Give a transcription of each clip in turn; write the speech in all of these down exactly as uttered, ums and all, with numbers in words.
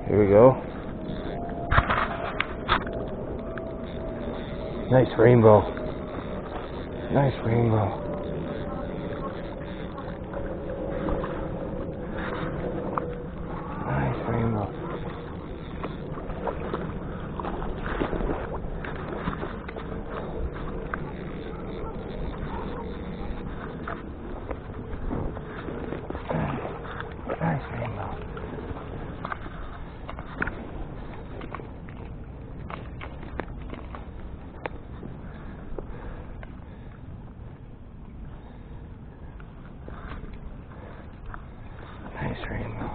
Here we go. Nice rainbow. Nice rainbow. Nice rainbow. Nice rainbow. Nice rainbow.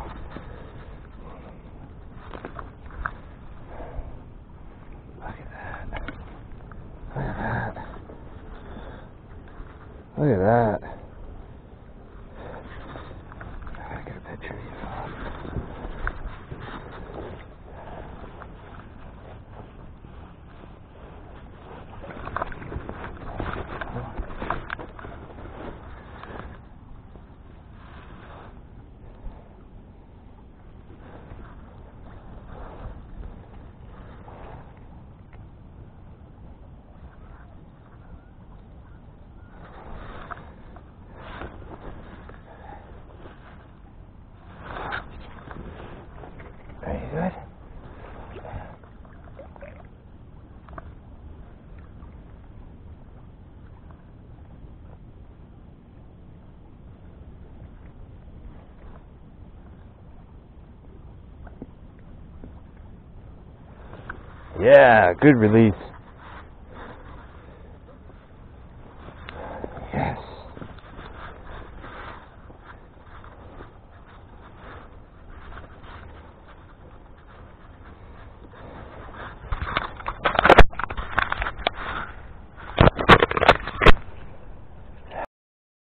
Look at that. Look at that. Look at that. I gotta get a picture of you. Very good. Yeah, good release.